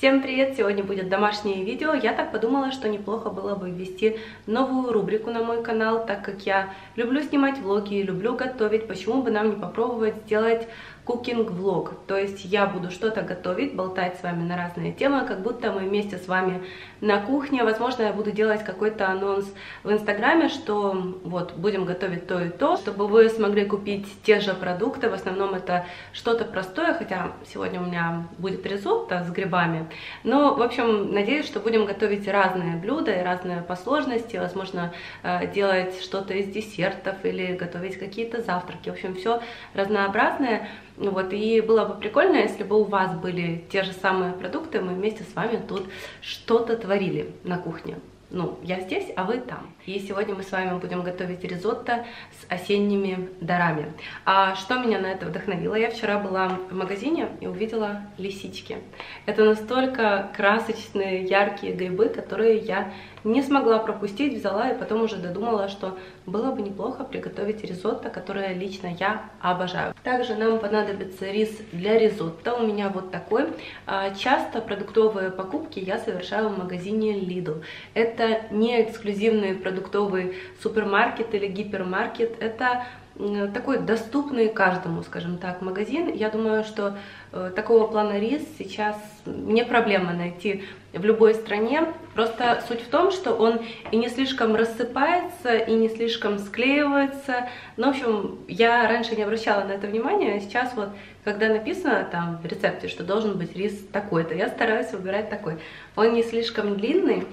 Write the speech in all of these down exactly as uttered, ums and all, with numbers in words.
Всем привет! Сегодня будет домашнее видео. Я так подумала, что неплохо было бы ввести новую рубрику на мой канал, так как я люблю снимать влоги, люблю готовить. Почему бы нам не попробовать сделать кукинг-влог? То есть я буду что-то готовить, болтать с вами на разные темы, как будто мы вместе с вами на кухне. Возможно, я буду делать какой-то анонс в инстаграме, что вот будем готовить то и то, чтобы вы смогли купить те же продукты. В основном это что-то простое, хотя сегодня у меня будет ризотто с грибами. Но, в общем, надеюсь, что будем готовить разные блюда и разные по сложности. Возможно, делать что-то из десертов или готовить какие-то завтраки. В общем, все разнообразное. Вот, и было бы прикольно, если бы у вас были те же самые продукты, мы вместе с вами тут что-то творили на кухне. Ну, я здесь, а вы там. И сегодня мы с вами будем готовить ризотто с осенними дарами. А что меня на это вдохновило? Я вчера была в магазине и увидела лисички. Это настолько красочные, яркие грибы, которые я не смогла пропустить, взяла и потом уже додумала, что было бы неплохо приготовить ризотто, которое лично я обожаю. Также нам понадобится рис для ризотто. У меня вот такой. Часто продуктовые покупки я совершаю в магазине Lidl. Это не эксклюзивный продуктовый супермаркет или гипермаркет. Это такой доступный каждому, скажем так, магазин. Я думаю, что э, такого плана рис сейчас не проблема найти в любой стране. Просто суть в том, что он и не слишком рассыпается, и не слишком склеивается. Ну, в общем, я раньше не обращала на это внимания, а сейчас вот, когда написано там в рецепте, что должен быть рис такой-то, я стараюсь выбирать такой. Он не слишком длинный,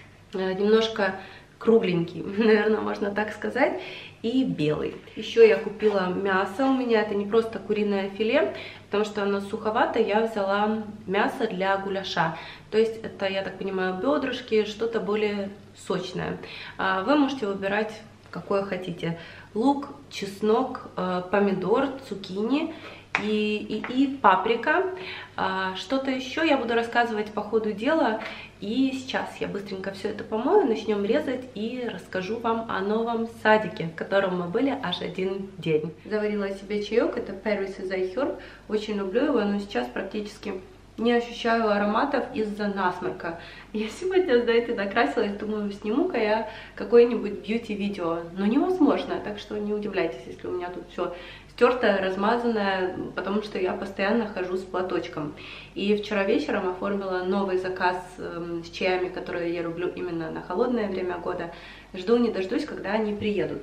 э, немножко кругленький, наверное, можно так сказать, и белый. Еще я купила мясо, у меня это не просто куриное филе, потому что оно суховато, я взяла мясо для гуляша. То есть это, я так понимаю, бедрышки, что-то более сочное. Вы можете выбирать какое хотите. Лук, чеснок, помидор, цукини и, и, и паприка. Что-то еще я буду рассказывать по ходу дела. И сейчас я быстренько все это помою, начнем резать и расскажу вам о новом садике, в котором мы были аж один день. Заварила себе чаек, это Paris is a Herb, очень люблю его, но сейчас практически не ощущаю ароматов из-за насморка. Я сегодня, знаете, накрасилась, думаю, сниму-ка я какое-нибудь бьюти-видео, но невозможно, так что не удивляйтесь, если у меня тут все стертая, размазанная, потому что я постоянно хожу с платочком. И вчера вечером оформила новый заказ э, с чаями, которые я люблю именно на холодное время года. Жду не дождусь, когда они приедут.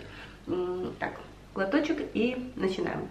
Так, глоточек и начинаем.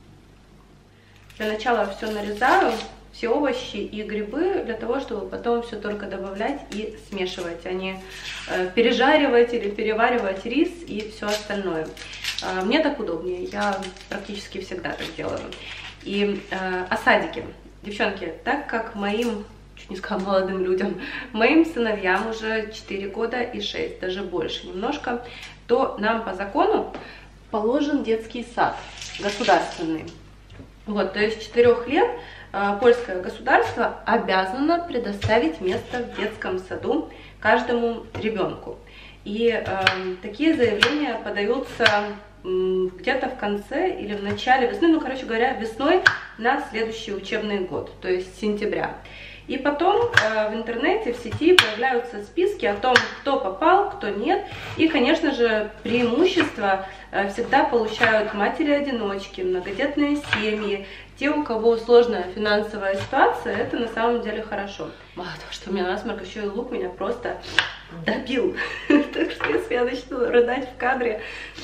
Для начала все нарезаю, все овощи и грибы, для того, чтобы потом все только добавлять и смешивать, а не э, пережаривать или переваривать рис и все остальное. Мне так удобнее, я практически всегда так делаю. И э, о садике. Девчонки, так как моим, чуть не сказала молодым людям, моим сыновьям уже четыре года и шесть, даже больше немножко, то нам по закону положен детский сад государственный. Вот, то есть с четырёх лет э, польское государство обязано предоставить место в детском саду каждому ребенку. И э, такие заявления подаются где-то в конце или в начале весны, ну, короче говоря, весной на следующий учебный год, то есть сентября. И потом э, в интернете, в сети появляются списки о том, кто попал, кто нет. И, конечно же, преимущество э, всегда получают матери-одиночки, многодетные семьи, те, у кого сложная финансовая ситуация, это на самом деле хорошо. Мало того, что у меня насморк, еще и лук меня просто добил. Так что если я начну рыдать в кадре,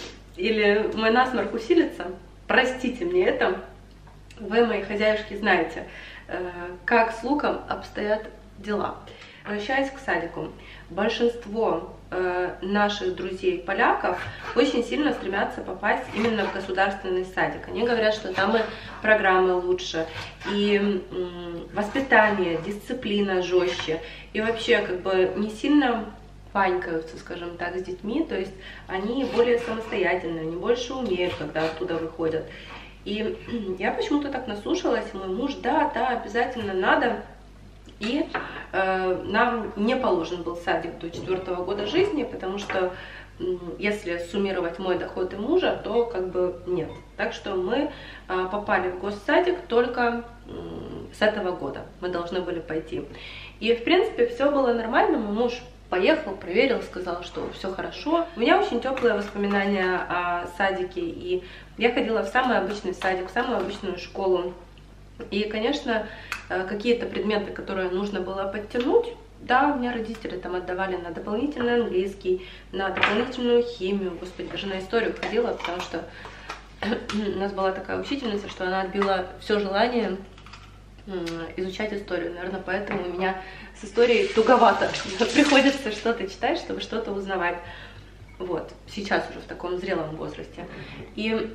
или мой насморк усилится, простите мне это, вы, мои хозяюшки, знаете, как с луком обстоят дела. Возвращаясь к садику, большинство наших друзей-поляков очень сильно стремятся попасть именно в государственный садик. Они говорят, что там и программы лучше, и воспитание, дисциплина жестче, и вообще как бы не сильно панькаются, скажем так, с детьми, то есть они более самостоятельные, они больше умеют, когда оттуда выходят. И я почему-то так наслушалась, мой муж, да, да, обязательно надо. И э, нам не положен был садик до четвертого года жизни, потому что э, если суммировать мой доход и мужа, то как бы нет. Так что мы э, попали в госсадик только э, с этого года мы должны были пойти. И, в принципе, все было нормально, мой муж поехал, проверил, сказал, что все хорошо. У меня очень теплые воспоминания о садике, и я ходила в самый обычный садик, в самую обычную школу. И, конечно, какие-то предметы, которые нужно было подтянуть, да, у меня родители там отдавали на дополнительный английский, на дополнительную химию, господи, даже на историю ходила, потому что у нас была такая учительница, что она отбила все желание изучать историю. Наверное, поэтому у меня с историей туговато приходится что-то читать, чтобы что-то узнавать. Вот, сейчас уже в таком зрелом возрасте. И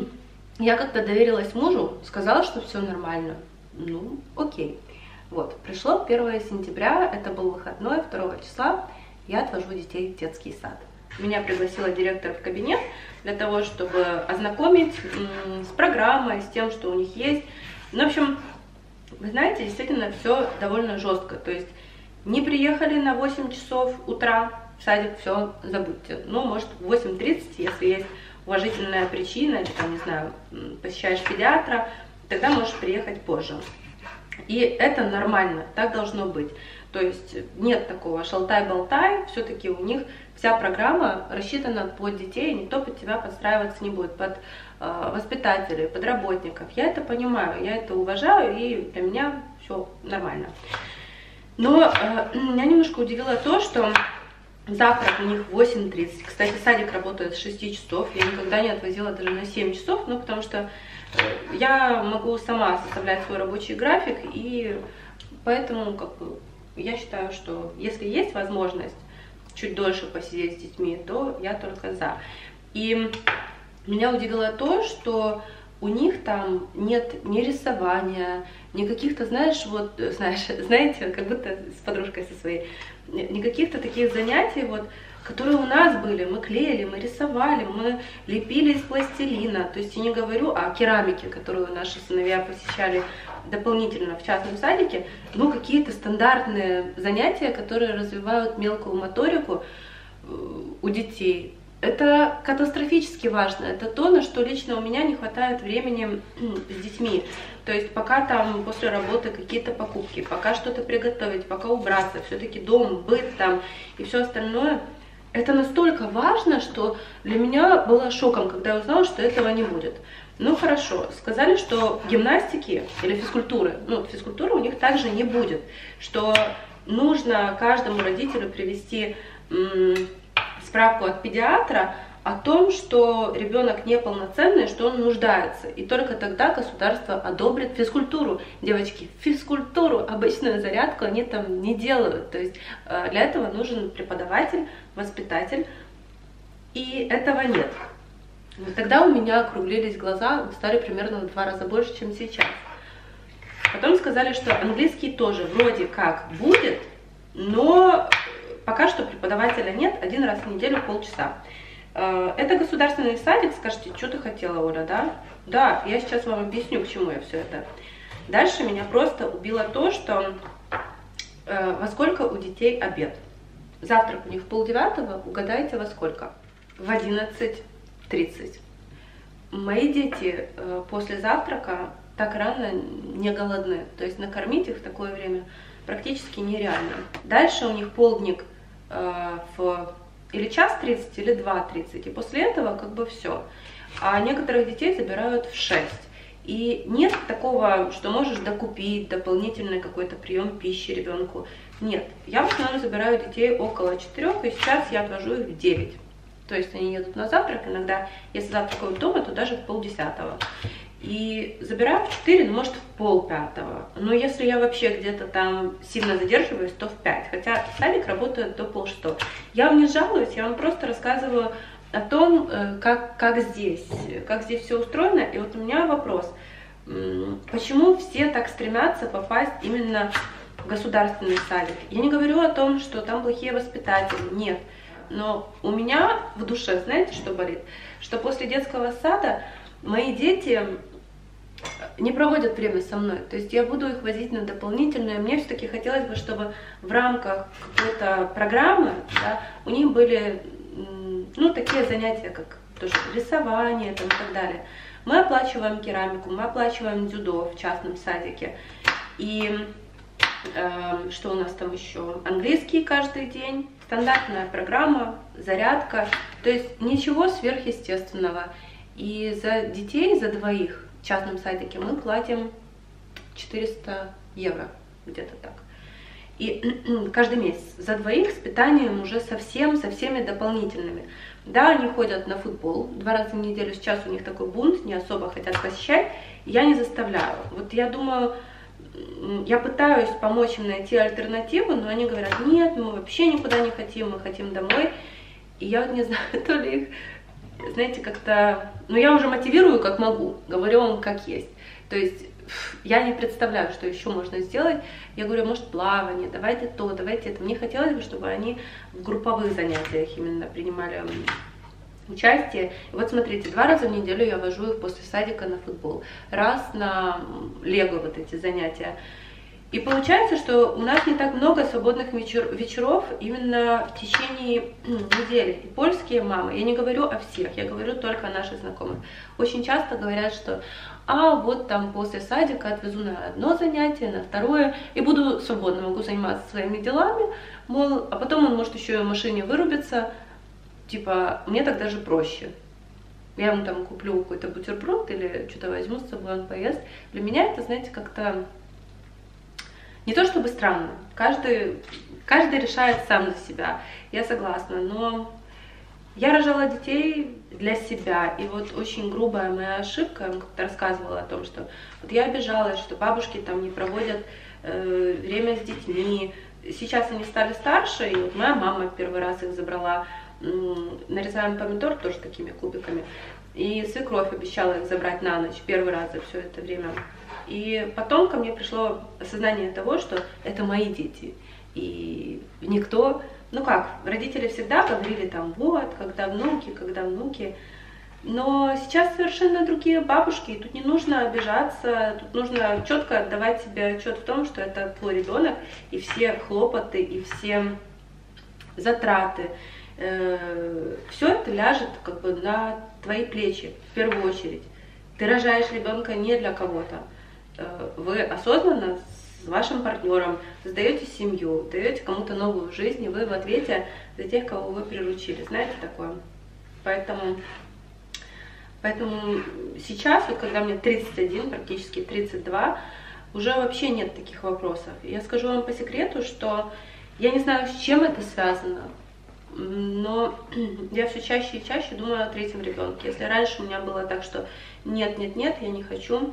я как-то доверилась мужу, сказала, что все нормально. Ну, окей. Вот, пришло первое сентября, это был выходной, второго числа, я отвожу детей в детский сад. Меня пригласила директор в кабинет для того, чтобы ознакомить с программой, с тем, что у них есть. Ну, в общем, вы знаете, действительно все довольно жестко. То есть не приехали на восемь часов утра в садик, все, забудьте. Ну, может, в восемь тридцать, если есть уважительная причина, или, там, не знаю, посещаешь педиатра, тогда можешь приехать позже. И это нормально, так должно быть. То есть нет такого шалтай-болтай, все-таки у них вся программа рассчитана под детей, никто под тебя подстраиваться не будет, под э, воспитателей, под работников. Я это понимаю, я это уважаю, и для меня все нормально. Но э, меня немножко удивило то, что завтрак у них в восемь тридцать. Кстати, садик работает с шести часов, я никогда не отвозила даже на семь часов, ну потому что я могу сама составлять свой рабочий график, и поэтому как бы, я считаю, что если есть возможность чуть дольше посидеть с детьми, то я только за. И меня удивило то, что у них там нет ни рисования, ни каких-то, знаешь, вот, знаешь, знаете, как будто с подружкой со своей, ни каких-то таких занятий, вот, которые у нас были, мы клеили, мы рисовали, мы лепили из пластилина. То есть я не говорю о керамике, которую наши сыновья посещали дополнительно в частном садике, но какие-то стандартные занятия, которые развивают мелкую моторику у детей. Это катастрофически важно, это то, на что лично у меня не хватает времени с детьми. То есть пока там после работы какие-то покупки, пока что-то приготовить, пока убраться, все-таки дом, быт там и все остальное. Это настолько важно, что для меня было шоком, когда я узнала, что этого не будет. Ну хорошо, сказали, что гимнастики или физкультуры, ну физкультуры у них также не будет, что нужно каждому родителю привести м, справку от педиатра о том, что ребенок неполноценный, что он нуждается. И только тогда государство одобрит физкультуру. Девочки, физкультуру, обычную зарядку они там не делают. То есть для этого нужен преподаватель, воспитатель. И этого нет. Тогда у меня округлились глаза, стали примерно в два раза больше, чем сейчас. Потом сказали, что английский тоже вроде как будет, но пока что преподавателя нет, один раз в неделю полчаса. Это государственный садик, скажете, что ты хотела, Оля, да? Да, я сейчас вам объясню, к чему я все это. Дальше меня просто убило то, что э, во сколько у детей обед. Завтрак у них в полдевятого, угадайте во сколько? В одиннадцать тридцать. Мои дети э, после завтрака так рано не голодны, то есть накормить их в такое время практически нереально. Дальше у них полдник э, в... или час тридцать, или два тридцать, и после этого как бы все. А некоторых детей забирают в шесть. И нет такого, что можешь докупить дополнительный какой-то прием пищи ребенку. Нет, я в основном забираю детей около четырёх, и сейчас я отвожу их в девять. То есть они едут на завтрак, иногда, если завтракают дома, то даже в полдесятого. И забираю в четыре, ну, может, в полпятого. Но если я вообще где-то там сильно задерживаюсь, то в пять. Хотя садик работает до полшестого. Я вам не жалуюсь, я вам просто рассказываю о том, как, как здесь, как здесь все устроено. И вот у меня вопрос, почему все так стремятся попасть именно в государственный садик? Я не говорю о том, что там плохие воспитатели, нет. Но у меня в душе, знаете, что болит? Что после детского сада мои дети не проводят время со мной, то есть я буду их возить на дополнительное. Мне все-таки хотелось бы, чтобы в рамках какой-то программы, да, у них были, ну, такие занятия, как тоже рисование там, и так далее. Мы оплачиваем керамику, мы оплачиваем дзюдо в частном садике. И э, что у нас там еще? Английский каждый день, стандартная программа, зарядка. То есть ничего сверхъестественного. И за детей, за двоих в частном садике мы платим четыреста евро, где-то так. И каждый месяц за двоих с питанием уже совсем, со всеми дополнительными. Да, они ходят на футбол два раза в неделю, сейчас у них такой бунт, не особо хотят посещать, я не заставляю. Вот я думаю, я пытаюсь помочь им найти альтернативу, но они говорят, нет, мы вообще никуда не хотим, мы хотим домой. И я вот не знаю, то ли их, знаете, как-то, ну я уже мотивирую как могу, говорю им как есть. То есть я не представляю, что еще можно сделать. Я говорю, может, плавание, давайте то, давайте это. Мне хотелось бы, чтобы они в групповых занятиях именно принимали участие. И вот смотрите, два раза в неделю я вожу их после садика на футбол, раз на лего вот эти занятия. И получается, что у нас не так много свободных вечер, вечеров именно в течение недели. И польские мамы, я не говорю о всех, я говорю только о наших знакомых, очень часто говорят, что а вот там после садика отвезу на одно занятие, на второе, и буду свободно, могу заниматься своими делами, мол, а потом он может еще и в машине вырубиться, типа, мне так даже проще. Я ему там куплю какой-то бутерброд или что-то возьму с собой, он поест. Для меня это, знаете, как-то не то чтобы странно, каждый, каждый решает сам за себя, я согласна, но я рожала детей для себя, и вот очень грубая моя ошибка, я вам как-то рассказывала о том, что вот я обижалась, что бабушки там не проводят э, время с детьми. Сейчас они стали старше, и вот моя мама первый раз их забрала, э, нарезаем помидор тоже такими кубиками, и свекровь обещала их забрать на ночь первый раз за все это время. И потом ко мне пришло осознание того, что это мои дети, и никто... Ну как, родители всегда говорили там, вот, когда внуки, когда внуки. Но сейчас совершенно другие бабушки, и тут не нужно обижаться, тут нужно четко отдавать себе отчет в том, что это твой ребенок, и все хлопоты, и все затраты, э, все это ляжет как бы на твои плечи в первую очередь. Ты рожаешь ребенка не для кого-то. Э, вы осознанно с вашим партнером создаете семью, даете кому-то новую жизнь, и вы в ответе за тех, кого вы приручили. Знаете такое? Поэтому, поэтому сейчас, вот когда мне тридцать один, практически тридцать два, уже вообще нет таких вопросов. Я скажу вам по секрету, что я не знаю, с чем это связано, но я все чаще и чаще думаю о третьем ребенке. Если раньше у меня было так, что нет, нет, нет, я не хочу,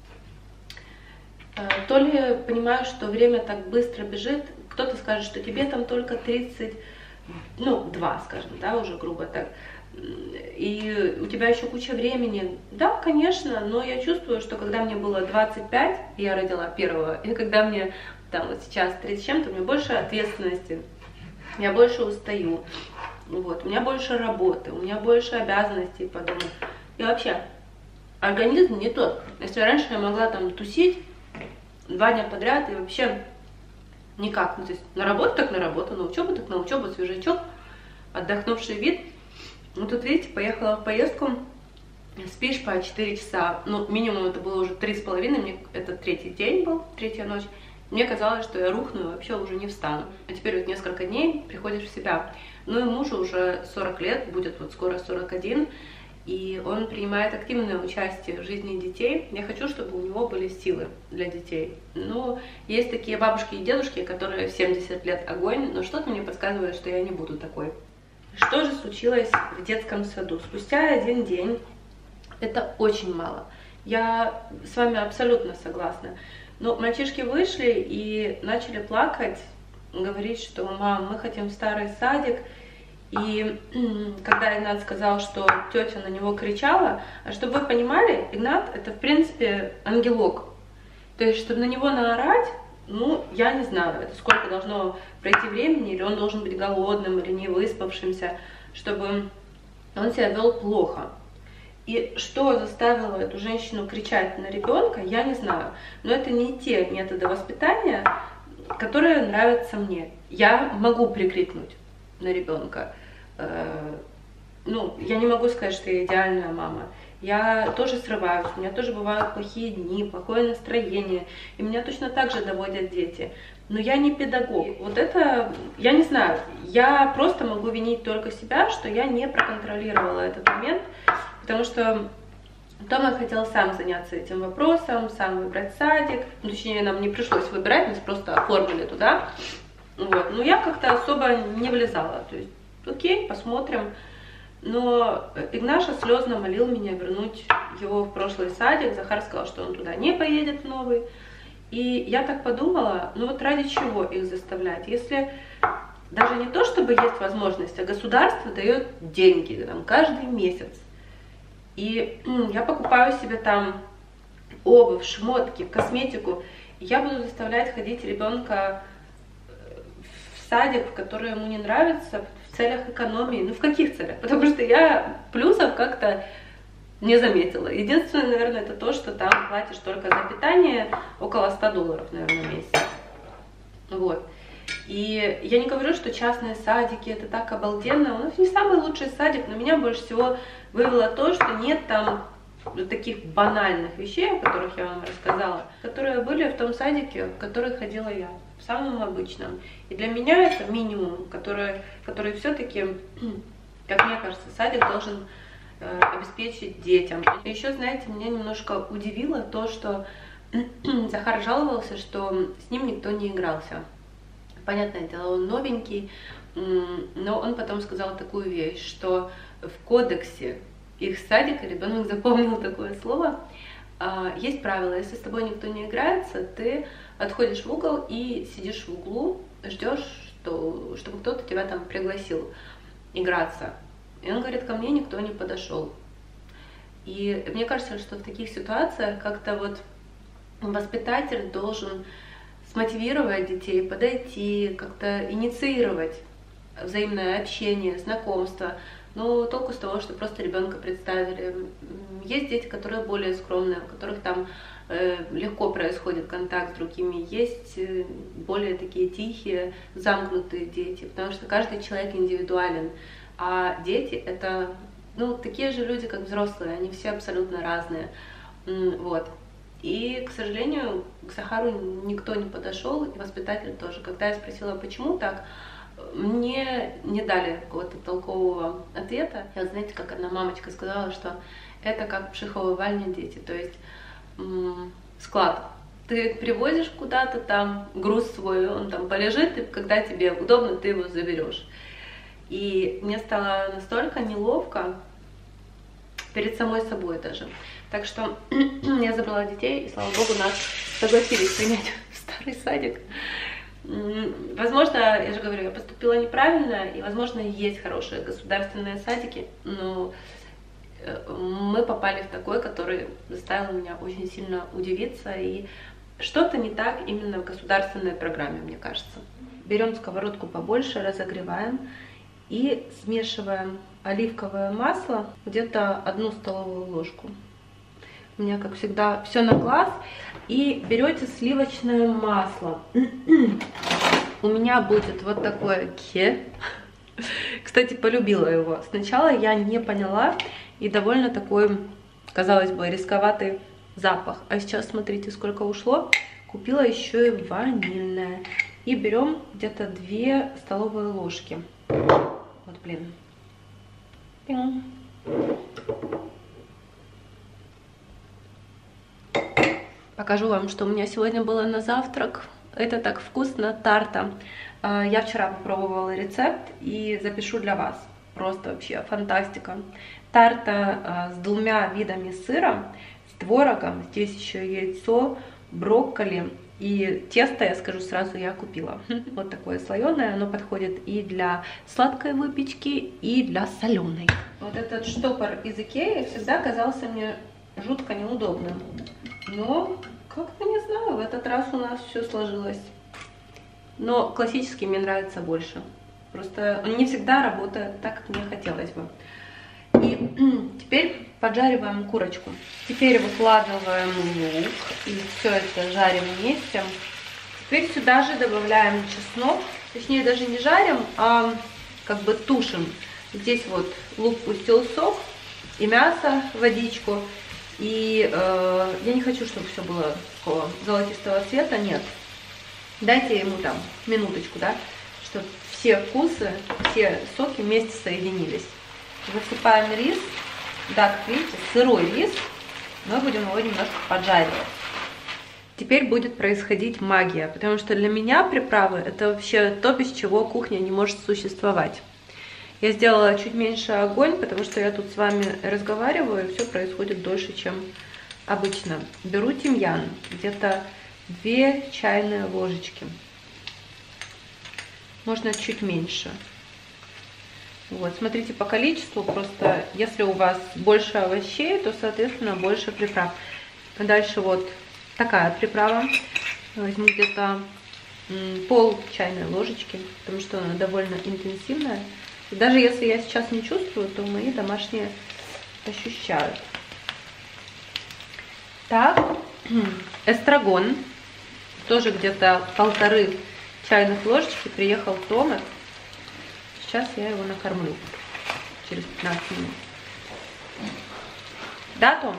то ли понимаю, что время так быстро бежит, кто-то скажет, что тебе там только тридцать, ну, два, скажем, да, уже грубо так, и у тебя еще куча времени. Да, конечно, но я чувствую, что когда мне было двадцать пять, я родила первого, и когда мне там вот сейчас тридцать с чем-то, у меня больше ответственности, я больше устаю, вот, у меня больше работы, у меня больше обязанностей по дому. И вообще, организм не тот. Если раньше я могла там тусить два дня подряд и вообще никак, ну, то есть на работу так на работу, на учебу так на учебу, свежачок, отдохнувший вид. Ну тут, видите, поехала в поездку, спишь по четыре часа, ну минимум это было уже три с половиной, мне это третий день был, третья ночь. Мне казалось, что я рухну и вообще уже не встану. А теперь вот несколько дней приходишь в себя. Ну и мужу уже сорок лет, будет вот скоро сорок один, и он принимает активное участие в жизни детей. Я хочу, чтобы у него были силы для детей. Ну, есть такие бабушки и дедушки, которые в семьдесят лет огонь, но что-то мне подсказывает, что я не буду такой. Что же случилось в детском саду? Спустя один день, это очень мало. Я с вами абсолютно согласна. Но мальчишки вышли и начали плакать, говорить, что мам, мы хотим в старый садик. И когда Игнат сказал, что тетя на него кричала, а чтобы вы понимали, Игнат это в принципе ангелок. То есть, чтобы на него наорать, ну, я не знаю, это сколько должно пройти времени, или он должен быть голодным, или не выспавшимся, чтобы он себя вел плохо. И что заставило эту женщину кричать на ребенка, я не знаю. Но это не те методы воспитания, которые нравятся мне. Я могу прикрикнуть на ребенка. Ну, я не могу сказать, что я идеальная мама. я тоже срываюсь, у меня тоже бывают плохие дни, плохое настроение, и меня точно так же доводят дети. Но я не педагог. Вот это, я не знаю, я просто могу винить только себя, что я не проконтролировала этот момент, потому что Тома хотел сам заняться этим вопросом, сам выбрать садик, ну, точнее, нам не пришлось выбирать, нас просто оформили туда, вот. Но я как-то особо не влезала, то есть, окей, посмотрим. Но Игнаша слезно молил меня вернуть его в прошлый садик. Захар сказал, что он туда не поедет в новый. И я так подумала, ну вот ради чего их заставлять? Если даже не то, чтобы есть возможность, а государство дает деньги там, каждый месяц. И я покупаю себе там обувь, шмотки, косметику. И я буду заставлять ходить ребенка в садик, в который ему не нравится, в целях экономии. Ну в каких целях? Потому что я плюсов как-то не заметила. Единственное, наверное, это то, что там платишь только за питание около ста долларов, наверное, в месяц. Вот. И я не говорю, что частные садики это так обалденно. У нас не самый лучший садик, но меня больше всего вывело то, что нет там таких банальных вещей, о которых я вам рассказала, которые были в том садике, в который ходила я, в самом обычном. И для меня это минимум, который, который все-таки, как мне кажется, садик должен э, обеспечить детям. И еще, знаете, меня немножко удивило то, что Захар жаловался, что с ним никто не игрался. Понятное дело, он новенький, но он потом сказал такую вещь, что в кодексе их садика, ребенок запомнил такое слово, есть правило: если с тобой никто не играется, ты отходишь в угол и сидишь в углу, ждешь, что, чтобы кто-то тебя там пригласил играться. И он говорит, ко мне никто не подошел. И мне кажется, что в таких ситуациях как-то вот воспитатель должен смотивировать детей, подойти, как-то инициировать взаимное общение, знакомство. Но толку с того, что просто ребенка представили. Есть дети, которые более скромные, у которых там э, легко происходит контакт с другими. Есть э, более такие тихие, замкнутые дети, потому что каждый человек индивидуален. А дети это, ну, такие же люди, как взрослые, они все абсолютно разные. Вот. И, к сожалению, к Захару никто не подошел, и воспитатель тоже. Когда я спросила, почему так, мне не дали какого-то толкового ответа. И вот знаете, как одна мамочка сказала, что это как психовывальня дети, то есть склад. Ты привозишь куда-то там груз свой, он там полежит, и когда тебе удобно, ты его заберешь. И мне стало настолько неловко перед самой собой даже. Так что я забрала детей, и, слава богу, нас согласились принять в старый садик. Возможно, я же говорю, я поступила неправильно, и, возможно, есть хорошие государственные садики, но мы попали в такой, который заставил меня очень сильно удивиться, и что-то не так именно в государственной программе, мне кажется. Берем сковородку побольше, разогреваем и смешиваем оливковое масло, где-то одну столовую ложку. У меня, как всегда, все на глаз. И берете сливочное масло. У меня будет вот такое ке. Кстати, полюбила его. Сначала я не поняла, и довольно такой, казалось бы, рисковатый запах. А сейчас смотрите, сколько ушло. Купила еще и ванильное. И берем где-то две столовые ложки. Вот, блин. Пинг. Покажу вам, что у меня сегодня было на завтрак. Это так вкусно, тарта. Я вчера попробовала рецепт и запишу для вас. Просто вообще фантастика. Тарта с двумя видами сыра, с творогом. Здесь еще яйцо, брокколи. И тесто, я скажу сразу, я купила. Вот такое слоеное. Оно подходит и для сладкой выпечки, и для соленой. Вот этот штопор из Икеи всегда казался мне жутко неудобным. Но как-то не знаю, в этот раз у нас все сложилось. Но классический мне нравится больше. Просто он не всегда работает так, как мне хотелось бы. И теперь поджариваем курочку. Теперь выкладываем лук и все это жарим вместе. Теперь сюда же добавляем чеснок. Точнее, даже не жарим, а как бы тушим. Здесь вот лук пустил сок. и мясо, водичку. И э, я не хочу, чтобы все было такого золотистого цвета, нет. Дайте ему там минуточку, да, чтобы все вкусы, все соки вместе соединились. Высыпаем рис. Да, как видите, сырой рис. Мы будем его немножко поджаривать. Теперь будет происходить магия, потому что для меня приправы это вообще то, без чего кухня не может существовать. Я сделала чуть меньше огонь, потому что я тут с вами разговариваю, и все происходит дольше, чем обычно. Беру тимьян, где-то две чайные ложечки. Можно чуть меньше. Вот, смотрите по количеству, просто если у вас больше овощей, то, соответственно, больше приправ. Дальше вот такая приправа. Возьму где-то пол чайной ложечки, потому что она довольно интенсивная. И даже если я сейчас не чувствую, то мои домашние ощущают. Так, эстрагон. Тоже где-то полторы чайных ложечки. Приехал Томас. Сейчас я его накормлю. Через пятнадцать минут. Да, Том?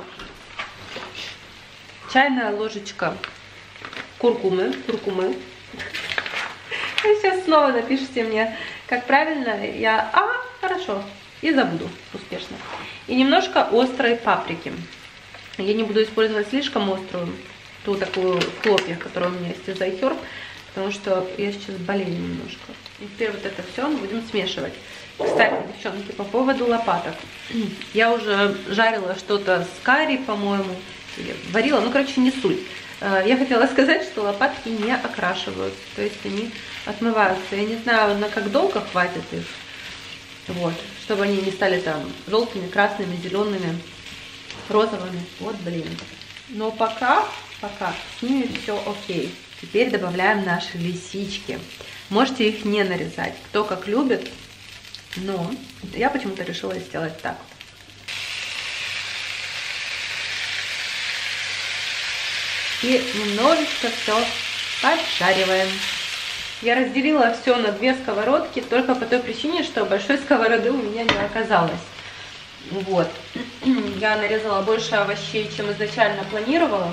Чайная ложечка куркумы. Куркумы. Вы сейчас снова напишите мне, как правильно. Я, а, хорошо. И забуду успешно. И немножко острой паприки. Я не буду использовать слишком острую, ту такую в хлопьях, которая у меня есть из iHerb, потому что я сейчас болею немножко. И теперь вот это все мы будем смешивать. Кстати, девчонки, по поводу лопаток. Я уже жарила что-то с карри, по-моему, варила, ну, короче, не суть. Я хотела сказать, что лопатки не окрашиваются, то есть они отмываются. Я не знаю, на как долго хватит их, вот, чтобы они не стали там желтыми, красными, зелеными, розовыми. Вот, блин. Но пока, пока с ними все окей. Теперь добавляем наши лисички. Можете их не нарезать, кто как любит, но я почему-то решила сделать так. И немножечко все поджариваем. Я разделила все на две сковородки только по той причине, что большой сковороды у меня не оказалось. Вот. Я нарезала больше овощей, чем изначально планировала.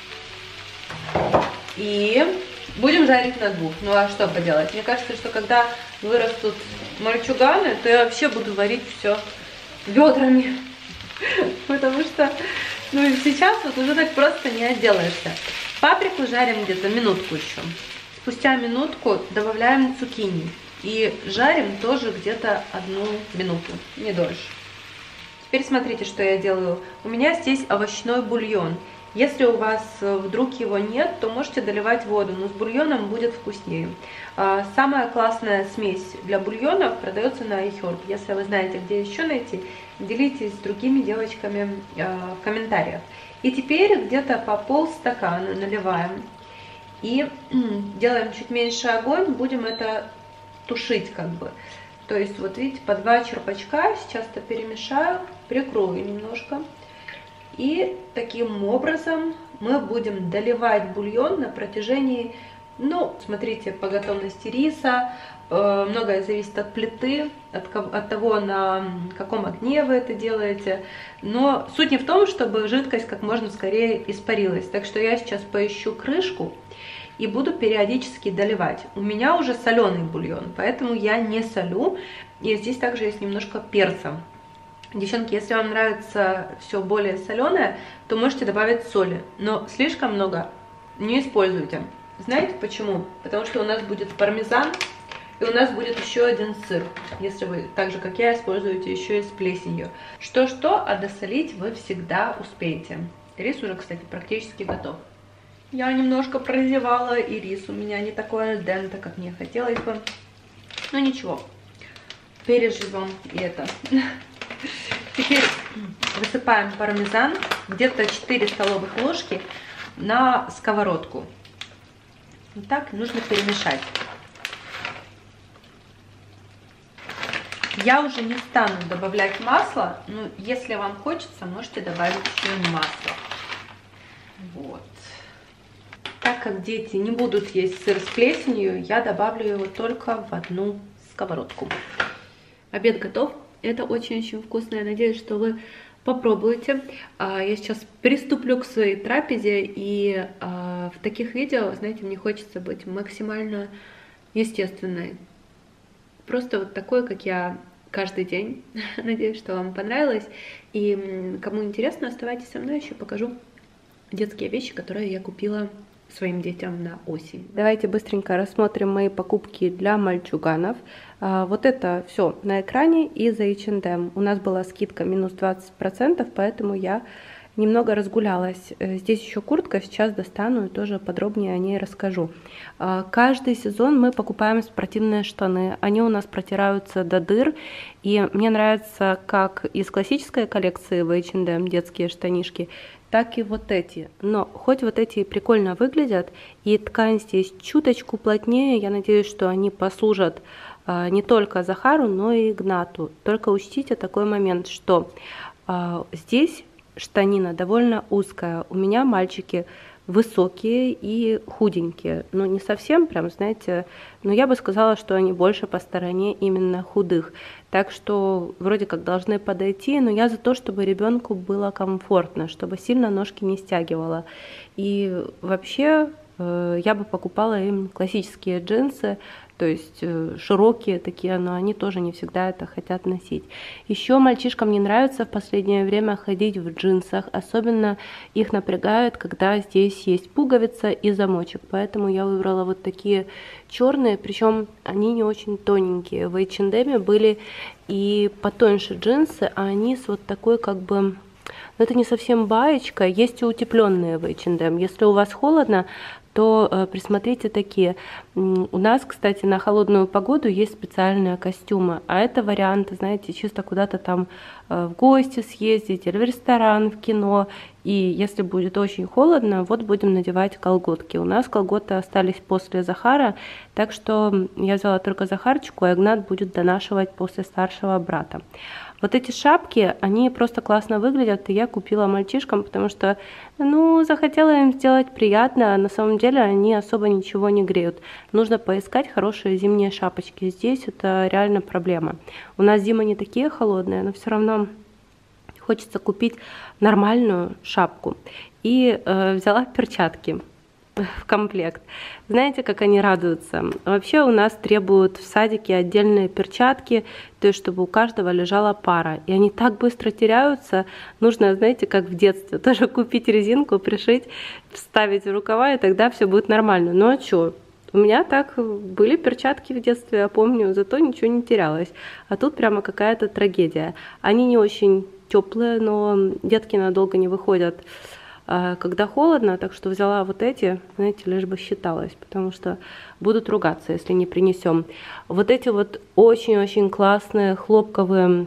И будем жарить на двух. Ну а что поделать? Мне кажется, что когда вырастут мальчуганы, то я вообще буду варить все ведрами. Потому что, ну и сейчас вот уже так просто не отделаешься. Паприку жарим где-то минутку еще. Спустя минутку добавляем цукини. И жарим тоже где-то одну минуту, не дольше. Теперь смотрите, что я делаю. У меня здесь овощной бульон. Если у вас вдруг его нет, то можете доливать воду, но с бульоном будет вкуснее. Самая классная смесь для бульонов продается на iHerb. Если вы знаете, где еще найти, делитесь с другими девочками в комментариях. И теперь где-то по полстакана наливаем. И делаем чуть меньше огонь, будем это тушить как бы. То есть вот видите, по два черпачка, сейчас-то перемешаю, прикрою немножко. И таким образом мы будем доливать бульон на протяжении, ну, смотрите, по готовности риса. Э, многое зависит от плиты, от, от того, на каком огне вы это делаете. Но суть не в том, чтобы жидкость как можно скорее испарилась. Так что я сейчас поищу крышку и буду периодически доливать. У меня уже соленый бульон, поэтому я не солю. И здесь также есть немножко перца. Девчонки, если вам нравится все более соленое, то можете добавить соли, но слишком много не используйте. Знаете почему? Потому что у нас будет пармезан, и у нас будет еще один сыр, если вы, так же как я, используете еще и с плесенью. Что-что, а досолить вы всегда успеете. Рис уже, кстати, практически готов. Я немножко прозевала, и рис у меня не такой альденте, как мне хотелось бы. Но ничего, переживем и это. Теперь высыпаем пармезан, где-то четыре столовых ложки на сковородку. Вот так нужно перемешать. Я уже не стану добавлять масло, но если вам хочется, можете добавить еще и масло. Вот. Так как дети не будут есть сыр с плесенью, я добавлю его только в одну сковородку. Обед готов. Это очень-очень вкусно. Я надеюсь, что вы Попробуйте. Я сейчас приступлю к своей трапезе, и в таких видео, знаете, мне хочется быть максимально естественной. Просто вот такой, как я каждый день. Надеюсь, что вам понравилось. И кому интересно, оставайтесь со мной, еще покажу детские вещи, которые я купила своим детям на осень. Давайте быстренько рассмотрим мои покупки для мальчуганов. Вот это все на экране из эйч энд эм. У нас была скидка минус двадцать процентов, поэтому я немного разгулялась. Здесь еще куртка, сейчас достану и тоже подробнее о ней расскажу. Каждый сезон мы покупаем спортивные штаны. Они у нас протираются до дыр. И мне нравится как из классической коллекции в эйч энд эм детские штанишки, так и вот эти. Но хоть вот эти прикольно выглядят, и ткань здесь чуточку плотнее, я надеюсь, что они послужат а, не только Захару, но и Игнату. Только учтите такой момент, что а, здесь штанина довольно узкая. У меня мальчики высокие и худенькие. Ну, не совсем прям, знаете, но я бы сказала, что они больше по стороне именно худых. Так что вроде как должны подойти, но я за то, чтобы ребенку было комфортно, чтобы сильно ножки не стягивало. И вообще э, я бы покупала им классические джинсы, то есть э, широкие такие, но они тоже не всегда это хотят носить. Еще мальчишкам не нравится в последнее время ходить в джинсах, особенно их напрягает, когда здесь есть пуговица и замочек, поэтому я выбрала вот такие черные, причем они не очень тоненькие. В эйч энд эм были и потоньше джинсы, а они с вот такой как бы... Но это не совсем баечка, есть и утепленные в эйч энд эм. Если у вас холодно, то э, присмотрите такие. У нас, кстати, на холодную погоду есть специальные костюмы, а это варианты, знаете, чисто куда-то там э, в гости съездить или в ресторан, в кино. И если будет очень холодно, вот будем надевать колготки. У нас колготы остались после Захара, так что я взяла только Захарчику, а Игнат будет донашивать после старшего брата. Вот эти шапки, они просто классно выглядят, и я купила мальчишкам, потому что, ну, захотела им сделать приятно, а на самом деле они особо ничего не греют. Нужно поискать хорошие зимние шапочки. Здесь это реально проблема. У нас зимы не такие холодные, но все равно хочется купить нормальную шапку. И э, взяла перчатки в комплект. Знаете, как они радуются? Вообще у нас требуют в садике отдельные перчатки, то есть чтобы у каждого лежала пара. И они так быстро теряются. Нужно, знаете, как в детстве, тоже купить резинку, пришить, вставить в рукава, и тогда все будет нормально. Ну а что? У меня так были перчатки в детстве, я помню, зато ничего не терялось. А тут прямо какая-то трагедия. Они не очень теплые, но детки надолго не выходят, когда холодно, так что взяла вот эти, знаете, лишь бы считалось, потому что будут ругаться, если не принесем. Вот эти вот очень-очень классные хлопковые,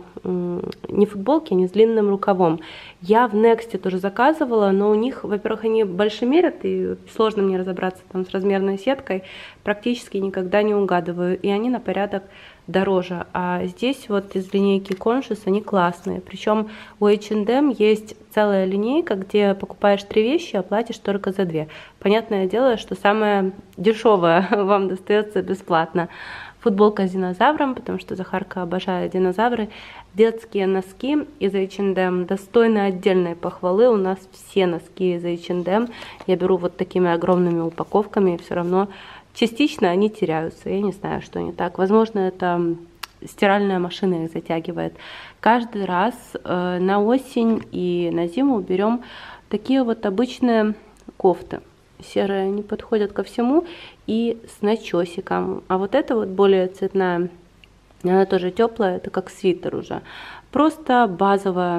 не футболки, они с длинным рукавом. Я в Next тоже заказывала, но у них, во-первых, они больше мерят, и сложно мне разобраться там с размерной сеткой, практически никогда не угадываю, и они на порядок дороже. А здесь вот из линейки Conscious они классные. Причем у эйч энд эм есть целая линейка, где покупаешь три вещи, а платишь только за две. Понятное дело, что самое дешевое вам достается бесплатно. Футболка с динозавром, потому что Захарка обожает динозавры. Детские носки из эйч энд эм достойны отдельной похвалы. У нас все носки из эйч энд эм. Я беру вот такими огромными упаковками, и все равно частично они теряются. Я не знаю, что не так. Возможно, это стиральная машина их затягивает. Каждый раз э, на осень и на зиму берем такие вот обычные кофты. Серые, они подходят ко всему, и с начесиком. А вот эта вот более цветная, она тоже теплая, это как свитер уже. Просто базовая,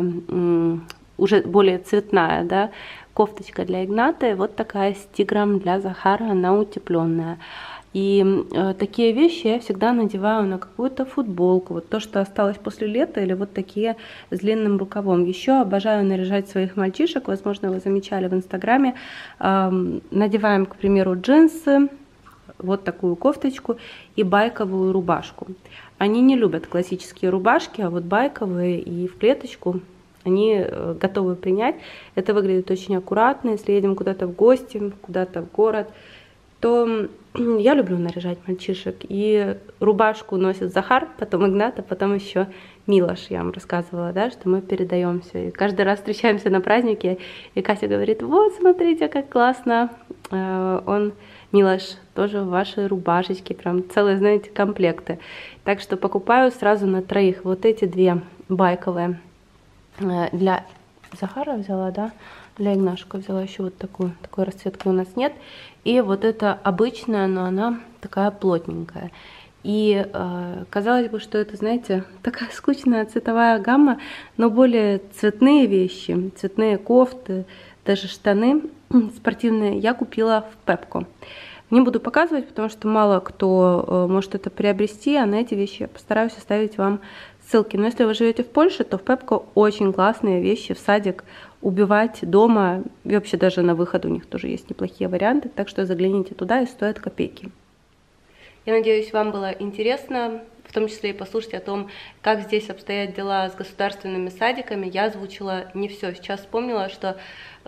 уже более цветная, да, кофточка для Игната, вот такая с тигром для Захара, она утепленная. И э, такие вещи я всегда надеваю на какую-то футболку, вот то, что осталось после лета, или вот такие с длинным рукавом. Еще обожаю наряжать своих мальчишек, возможно, вы замечали в инстаграме. Э, надеваем, к примеру, джинсы, вот такую кофточку и байковую рубашку. Они не любят классические рубашки, а вот байковые и в клеточку они готовы принять. Это выглядит очень аккуратно. Если едем куда-то в гости, куда-то в город, то я люблю наряжать мальчишек. И рубашку носит Захар, потом Игнат, а потом еще Милош. Я вам рассказывала, да, что мы передаемся. И каждый раз встречаемся на празднике, и Катя говорит: вот, смотрите, как классно. Он, Милош, тоже в вашей рубашечке, прям целые, знаете, комплекты. Так что покупаю сразу на троих. Вот эти две байковые. Для Захара взяла, да? Для Игнашка взяла еще вот такую. Такой расцветки у нас нет. И вот это обычная, но она такая плотненькая. И э, казалось бы, что это, знаете, такая скучная цветовая гамма, но более цветные вещи, цветные кофты, даже штаны спортивные я купила в Пепко. Не буду показывать, потому что мало кто э, может это приобрести, а на эти вещи я постараюсь оставить вам ссылки. Но если вы живете в Польше, то в Пепко очень классные вещи в садик убивать дома. И вообще даже на выход у них тоже есть неплохие варианты. Так что загляните туда, и стоят копейки. Я надеюсь, вам было интересно, в том числе и послушать о том, как здесь обстоят дела с государственными садиками. Я озвучила не все. Сейчас вспомнила, что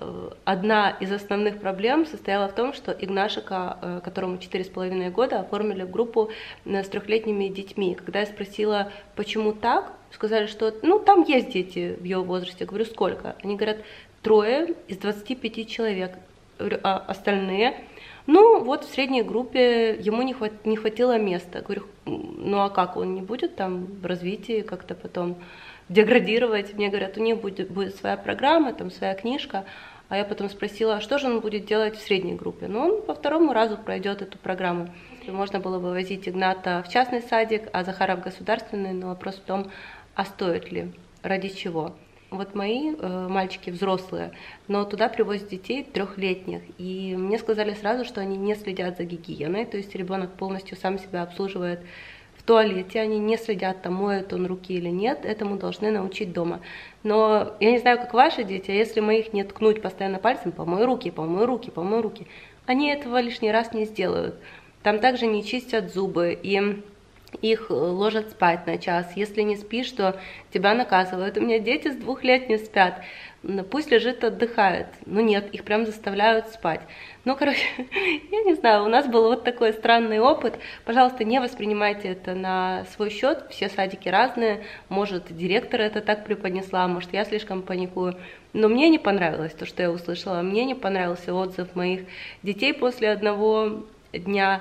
одна из основных проблем состояла в том, что Игнашика, которому четыре с половиной года, оформили в группу с трехлетними детьми. Когда я спросила, почему так, сказали, что ну там есть дети в его возрасте. Я говорю, сколько? Они говорят, трое из двадцати пяти человек. Я говорю, а остальные? Ну, вот в средней группе ему не, хват, не хватило места. Говорю, ну а как, он не будет там в развитии как-то потом деградировать? Мне говорят, у них будет, будет своя программа, там своя книжка. А я потом спросила, что же он будет делать в средней группе? Ну, он по второму разу пройдет эту программу. Можно было бы возить Игната в частный садик, а Захара в государственный, но вопрос в том, а стоит ли, ради чего. Вот мои э, мальчики взрослые, но туда привозят детей трехлетних, и мне сказали сразу, что они не следят за гигиеной, то есть ребенок полностью сам себя обслуживает в туалете, они не следят, там, моет он руки или нет, этому должны научить дома. Но я не знаю, как ваши дети, а если моих не ткнуть постоянно пальцем, помой руки, помой руки, помой руки, они этого лишний раз не сделают. Там также не чистят зубы, и их ложат спать на час. Если не спишь, то тебя наказывают. У меня дети с двух лет не спят. Пусть лежит, отдыхает. Ну нет, их прям заставляют спать. Ну, короче, я не знаю, у нас был вот такой странный опыт. Пожалуйста, не воспринимайте это на свой счет. Все садики разные. Может, директор это так преподнесла, может, я слишком паникую. Но мне не понравилось то, что я услышала. Мне не понравился отзыв моих детей после одного дня.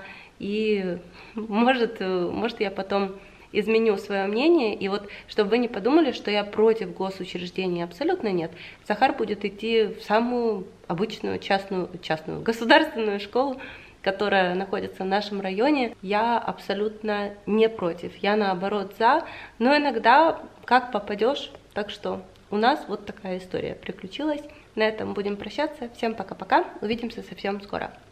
И может, может я потом изменю свое мнение. И вот, чтобы вы не подумали, что я против госучреждений, абсолютно нет. Захар будет идти в самую обычную частную, частную государственную школу, которая находится в нашем районе. Я абсолютно не против, я наоборот за, но иногда как попадешь. Так что у нас вот такая история приключилась. На этом будем прощаться. Всем пока-пока, увидимся совсем скоро.